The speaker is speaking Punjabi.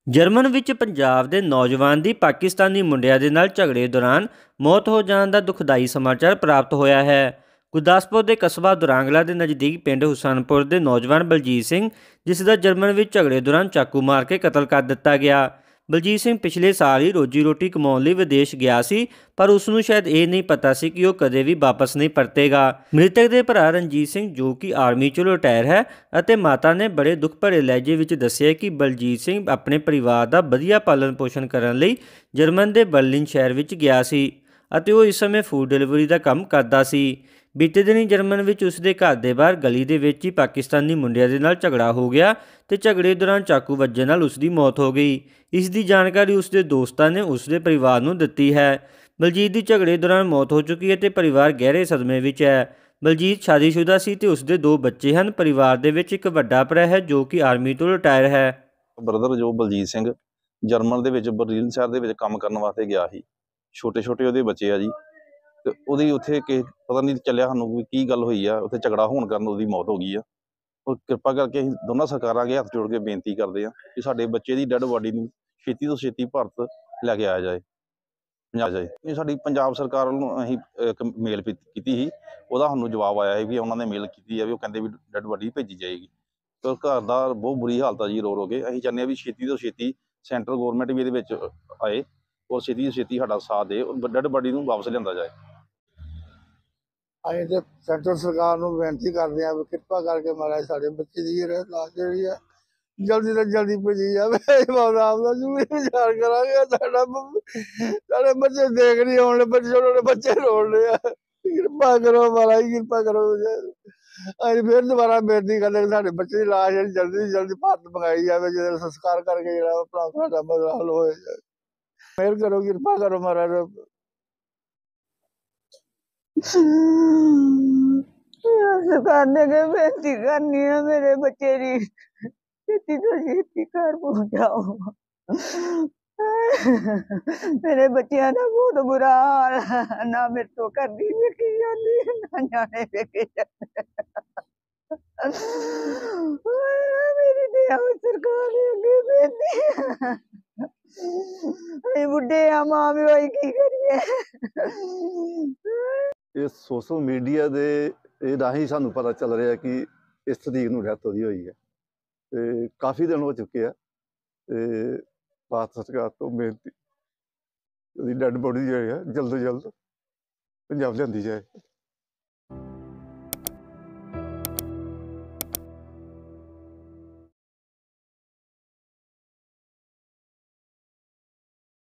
ਜਰਮਨ ਵਿੱਚ ਪੰਜਾਬ ਦੇ ਨੌਜਵਾਨ ਦੀ ਪਾਕਿਸਤਾਨੀ ਮੁੰਡਿਆਂ ਦੇ ਨਾਲ ਝਗੜੇ ਦੌਰਾਨ ਮੌਤ ਹੋ ਜਾਣ ਦਾ ਦੁਖਦਾਈ ਸਮਾਚਾਰ ਪ੍ਰਾਪਤ ਹੋਇਆ ਹੈ। ਗੁਰਦਾਸਪੁਰ ਦੇ ਕਸਬਾ ਦੁਰਾਂਗਲਾ ਦੇ ਨਜ਼ਦੀਕ ਪਿੰਡ ਹੁਸਨਪੁਰ ਦੇ ਨੌਜਵਾਨ ਬਲਜੀਤ ਸਿੰਘ, ਜਿਸ ਦਾ ਜਰਮਨ ਵਿੱਚ ਝਗੜੇ ਦੌਰਾਨ ਚਾਕੂ ਮਾਰ ਕੇ ਕਤਲ ਕਰ ਦਿੱਤਾ ਗਿਆ। ਬਲਜੀਤ ਸਿੰਘ ਪਿਛਲੇ ਸਾਲ ਹੀ ਰੋਜੀ ਰੋਟੀ ਕਮਾਉਣ ਲਈ ਵਿਦੇਸ਼ ਗਿਆ ਸੀ, ਪਰ ਉਸ ਨੂੰ ਸ਼ਾਇਦ ਇਹ ਨਹੀਂ ਪਤਾ ਸੀ ਕਿ ਉਹ ਕਦੇ ਵੀ ਵਾਪਸ ਨਹੀਂ ਪਰਤੇਗਾ। ਮ੍ਰਿਤਕ ਦੇ ਭਰਾ ਰਣਜੀਤ ਸਿੰਘ, ਜੋ ਕਿ ਆਰਮੀ 'ਚੋਂ ਰਿਟਾਇਰ ਹੈ, ਅਤੇ ਮਾਤਾ ਨੇ ਬੜੇ ਦੁੱਖ ਭਰੇ ਲਹਿਜੇ ਵਿੱਚ ਦੱਸਿਆ ਕਿ ਬਲਜੀਤ ਸਿੰਘ ਆਪਣੇ ਪਰਿਵਾਰ ਦਾ ਵਧੀਆ ਪਾਲਣ ਪੋਸ਼ਣ ਕਰਨ ਲਈ ਜਰਮਨ ਦੇ ਬਰਲਿਨ ਸ਼ਹਿਰ ਵਿੱਚ ਗਿਆ ਸੀ ਅਤੇ ਉਹ ਇਸ ਸਮੇਂ ਫੂਡ ਡਿਲੀਵਰੀ ਦਾ ਕੰਮ ਕਰਦਾ ਸੀ। ਬੀਤੇ ਦਿਨੀ ਜਰਮਨ ਵਿੱਚ ਉਸ ਦੇ ਘਰ ਦੇ ਬਾਹਰ ਗਲੀ ਦੇ ਵਿੱਚ ਹੀ ਪਾਕਿਸਤਾਨੀ ਮੁੰਡਿਆਂ ਦੇ ਨਾਲ ਝਗੜਾ ਹੋ ਗਿਆ ਤੇ ਝਗੜੇ ਦੌਰਾਨ ਚਾਕੂ ਵੱਜਣ ਨਾਲ ਉਸ ਦੀ ਮੌਤ ਹੋ ਗਈ। ਇਸ ਦੀ ਜਾਣਕਾਰੀ ਉਸ ਦੇ ਦੋਸਤਾਂ ਨੇ ਉਸ ਦੇ ਪਰਿਵਾਰ ਨੂੰ ਦਿੱਤੀ ਹੈ। ਬਲਜੀਤ ਦੀ ਝਗੜੇ ਦੌਰਾਨ ਮੌਤ ਹੋ ਚੁੱਕੀ ਹੈ ਤੇ ਪਰਿਵਾਰ ਗਹਿਰੇ ਸਦਮੇ ਵਿੱਚ ਹੈ। ਬਲਜੀਤ ਸ਼ਾਦੀशुदा ਸੀ ਤੇ ਉਸ ਦੇ 2 ਬੱਚੇ ਹਨ। ਪਰਿਵਾਰ ਦੇ ਵਿੱਚ ਇੱਕ ਵੱਡਾ ਭਰਾ ਹੈ ਜੋ ਕਿ ਆਰਮੀ ਤੋਂ ਰਿਟਾਇਰ ਹੈ। ਬ੍ਰਦਰ ਜੋ ਬਲਜੀਤ ਸਿੰਘ ਜਰਮਨ ਦੇ ਵਿੱਚ ਬਰਲਿਨ ਸ਼ਹਿਰ ਦੇ ਵਿੱਚ ਕੰਮ ਕਰਨ ਵਾਸਤੇ ਗਿਆ ਸੀ। ਛੋਟੇ ਛੋਟੇ ਉਹਦੇ ਬੱਚੇ ਆ ਜੀ, ਤੇ ਉਹਦੀ ਉੱਥੇ ਪਤਾ ਨਹੀਂ ਚੱਲਿਆ ਸਾਨੂੰ ਵੀ ਕੀ ਗੱਲ ਹੋਈ ਆ। ਉੱਥੇ ਝਗੜਾ ਹੋਣ ਕਾਰਨ ਉਹਦੀ ਮੌਤ ਹੋ ਗਈ ਆ। ਉਹ ਕਿਰਪਾ ਕਰਕੇ ਅਸੀਂ ਦੋਨਾਂ ਸਰਕਾਰਾਂ ਅੱਗੇ ਹੱਥ ਜੋੜ ਕੇ ਬੇਨਤੀ ਕਰਦੇ ਹਾਂ ਕਿ ਸਾਡੇ ਬੱਚੇ ਦੀ ਡੈੱਡ ਬਾਡੀ ਨੂੰ ਛੇਤੀ ਤੋਂ ਛੇਤੀ ਭਾਰਤ ਲੈ ਕੇ ਆਇਆ ਜਾਏ, ਪੰਜਾਬ ਜਾਏ। ਇਹ ਸਾਡੀ ਪੰਜਾਬ ਸਰਕਾਰ ਨੂੰ ਅਸੀਂ ਇੱਕ ਮੇਲ ਕੀਤੀ ਸੀ, ਉਹਦਾ ਸਾਨੂੰ ਜਵਾਬ ਆਇਆ ਸੀ ਵੀ ਉਹਨਾਂ ਨੇ ਮੇਲ ਕੀਤੀ ਆ ਵੀ ਉਹ ਕਹਿੰਦੇ ਵੀ ਡੈੱਡ ਬਾਡੀ ਭੇਜੀ ਜਾਏਗੀ। ਤੇ ਘਰ ਦਾ ਬਹੁਤ ਬੁਰੀ ਹਾਲਤ ਆ ਜੀ, ਰੋ ਰੋ ਕੇ। ਅਸੀਂ ਚਾਹੁੰਦੇ ਹਾਂ ਵੀ ਛੇਤੀ ਤੋਂ ਛੇਤੀ ਸੈਂਟਰਲ ਗੌਰਮੈਂਟ ਵੀ ਇਹਦੇ ਵਿੱਚ ਆਏ ਔਰ ਛੇਤੀ ਤੋਂ ਛੇਤੀ ਸਾਡਾ ਸਾਥ ਦੇ, ਡੈੱਡ ਬਾਡੀ ਨੂੰ ਵਾਪਸ ਲਿਆਂਦਾ ਜਾਏ। ਅਸੀਂ ਤੇ ਸੈਂਟਰ ਸਰਕਾਰ ਨੂੰ ਬੇਨਤੀ ਕਰਦੇ ਹਾਂ ਵੀ ਕਿਰਪਾ ਕਰਕੇ ਮਹਾਰਾਜ ਸਾਡੇ ਬੱਚੇ ਦੀ ਲਾਸ਼ ਜਿਹੜੀ ਆ ਜਲਦੀ ਤੋਂ ਜਲਦੀ ਭੇਜੀ ਜਾਵੇ। ਆਪ ਦਾ ਜ਼ਰੂਰ ਵਿਚਾਰ ਕਰਾਂਗੇ। ਸਾਡੇ ਬੱਚੇ ਦੇਖ ਨਹੀਂ ਆਉਣ, ਬੱਚੇ ਬੱਚੇ ਰੋਣ ਰਹੇ ਆ। ਕਿਰਪਾ ਕਰੋ ਮਹਾਰਾਜ, ਕਿਰਪਾ ਕਰੋ। ਅਸੀਂ ਫਿਰ ਦੁਬਾਰਾ ਬੇਨਤੀ ਕਰਦੇ ਕਿ ਸਾਡੇ ਬੱਚੇ ਦੀ ਲਾਸ਼ ਜਿਹੜੀ ਜਲਦੀ ਤੋਂ ਜਲਦੀ ਭਾਰਤ ਮੰਗਾਈ ਜਾਵੇ, ਜਿਹਦਾ ਸੰਸਕਾਰ ਕਰਕੇ ਜਿਹੜਾ ਆਪਣਾ ਸਾਡਾ ਮਸਲਾ ਹੱਲ ਹੋਏ। ਮਿਹਰ ਕਰੋ, ਕਿਰਪਾ ਕਰੋ ਮਹਾਰਾਜ। सरकार ने बेनती करनी है मेरे बच्चे दी छेती तो छेती घर पहुंचाओ। मेरे बच्चियां का बहुत बुरा हाल है, ना मेरे तो घर दी वेखी जाती ना जाने वेखे जाते। मेरी दया सरकार अगे बेनती बुढ़े आ, मां भी भाई की करिए। ਇਹ ਸੋਸ਼ਲ ਮੀਡੀਆ ਦੇ ਰਾਹੀਂ ਸਾਨੂੰ ਪਤਾ ਚੱਲ ਰਿਹਾ ਕਿ ਇਸ ਤਰੀਕ ਨੂੰ ਡੈਥ ਉਹਦੀ ਹੋਈ ਹੈ ਤੇ ਕਾਫੀ ਦਿਨ ਹੋ ਚੁੱਕੇ ਆ। ਤੇ ਭਾਰਤ ਸਰਕਾਰ ਤੋਂ ਬੇਨਤੀ ਉਹਦੀ ਡੈੱਡ ਬੋਡੀ ਜਿਹੜੀ ਹੈ ਜਲਦ ਤੋਂ ਜਲਦ ਪੰਜਾਬ ਲਿਆਂਦੀ ਜਾਏ।